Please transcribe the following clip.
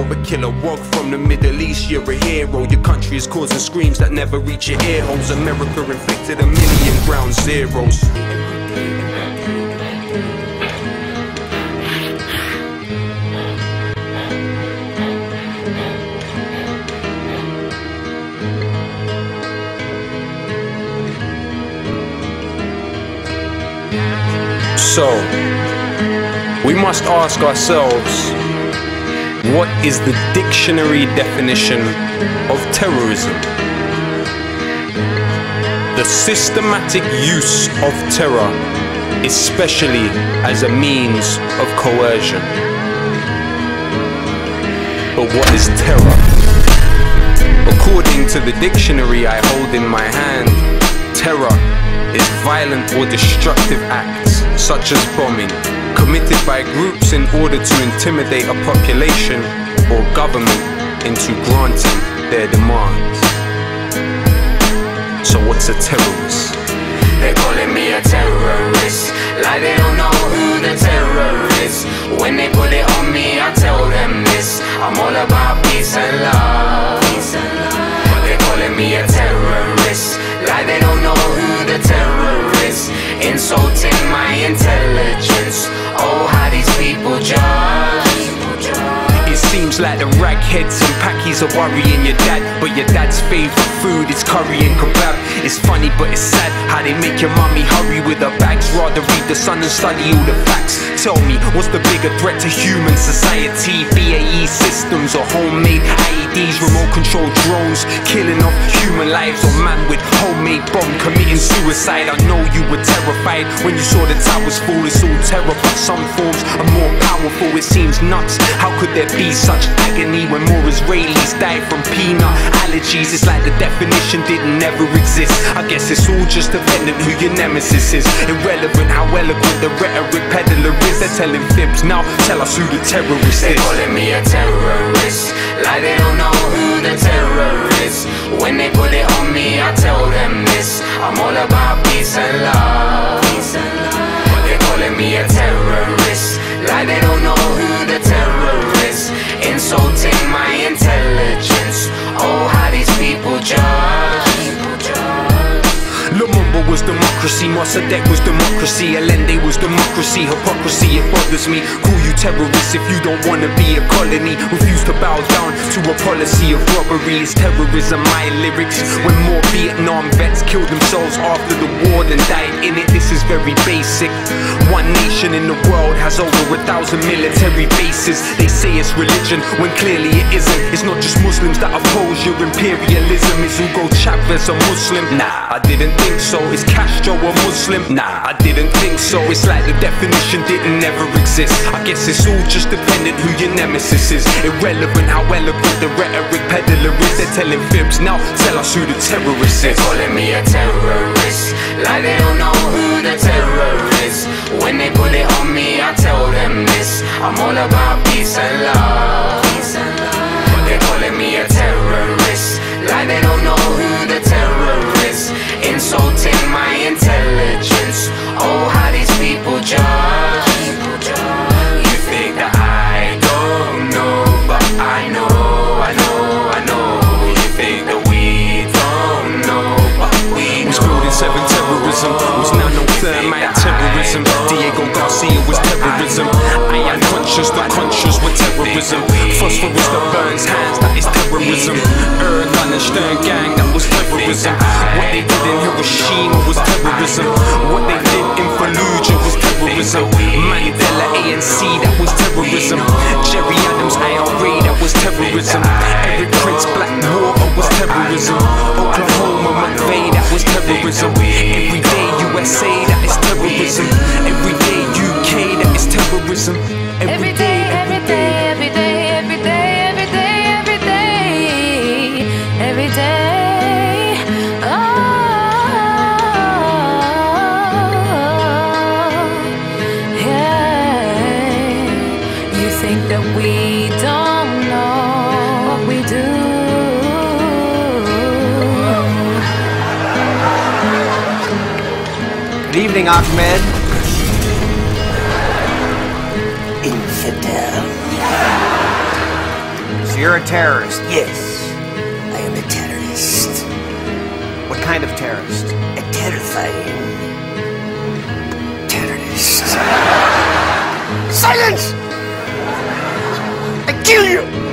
but kill a wog from the Middle East, you're a hero. Your country is causing screams that never reach your ear holes. America inflicted 1,000,000 ground zeros. So, we must ask ourselves, what is the dictionary definition of terrorism? The systematic use of terror, especially as a means of coercion. But what is terror? According to the dictionary I hold in my hand, terror is violent or destructive acts, such as bombing, committed by groups in order to intimidate a population or government into granting their demands. So what's a terrorist? They're calling me a terrorist, like they don't know who the terror is. When they put it on me, I tell them this: I'm all about peace and love. But they're calling me a terrorist, like they don't know who the terror is. Insulting my intelligence. Oh, how these people judge. It seems like the ragheads and packies are worrying your dad, but your dad's favourite food is curry and kebab. It's funny but it's sad how they make your mummy hurry with her bags, rather read the Sun and study all the facts. Tell me, what's the bigger threat to human society? BAE systems or homemade IEDs, remote control drones killing off human lives, or man with homemade bomb committing suicide? I know you were terrified when you saw the towers fall. It's all terror, but some forms are more powerful. It seems nuts, how could there be such agony when more Israelis die from peanut allergies? It's like the definition didn't ever exist. I guess it's all just dependent who your nemesis is. Irrelevant how eloquent the rhetoric peddler is. They're telling fibs now, tell us who the terrorist is. They're calling me a terrorist, like they don't know who the terror is. When they put it on me, I tell them this: I'm all about peace and love. But they're calling me a terrorist, like they don't know who the terror is. Insulting my intelligence. Oh, how these people judge. Lumumba was democracy, Mossadegh was democracy, Allende was democracy. Hypocrisy, it bothers me. Call you terrorists if you don't wanna be a colony. Refuse to bow down to a policy of robbery. It's terrorism, my lyrics. When more Vietnam vets killed themselves after the war than died in it. This is very basic. One nation in the world has over 1,000 military bases. They say it's religion when clearly it isn't. It's not just Muslims that oppose your imperialism. Is Hugo Chavez a Muslim? Nah, I didn't think so. Is Castro a Muslim? Nah, I didn't think so. It's like the definition didn't ever exist. I guess it's all just dependent who your nemesis is. Irrelevant how eloquent the rhetoric peddler is. They're telling fibs now, tell us who the terrorist is. They're calling me a terrorist, like they don't know who the terror is. When they put it on me, I tell them this: I'm all about peace and love. But they're calling me a terrorist, like they don't know who the terror is. Insulting my intelligence. Oh, how these people judge. You think that I don't know, but I know. You think that we don't know, but we know. Was building 7 terrorism, was nanothermite terrorism. Diego Garcia was terrorism. I am conscious, the conscious were terrorism. Phosphorus that burns hands, that is terrorism. Erdogan and Stern gang, that was terrorism. What they did in Hiroshima was terrorism. What they did in Fallujah was terrorism. Mandela ANC, that was terrorism. Jerry Adams IRA, that was terrorism. Eric Prince Blackwater was terrorism. Oklahoma McVeigh, that was terrorism. Everyday USA, that is terrorism. Everyday UK, that is terrorism. Every day, every day, every day, every day, every day, every day, every day. Oh, yeah. You think that we don't know what we do. Good evening, Ahmed. Infidel. you're a terrorist. Yes, I am a terrorist. What kind of terrorist? A terrifying terrorist. Silence! I kill you!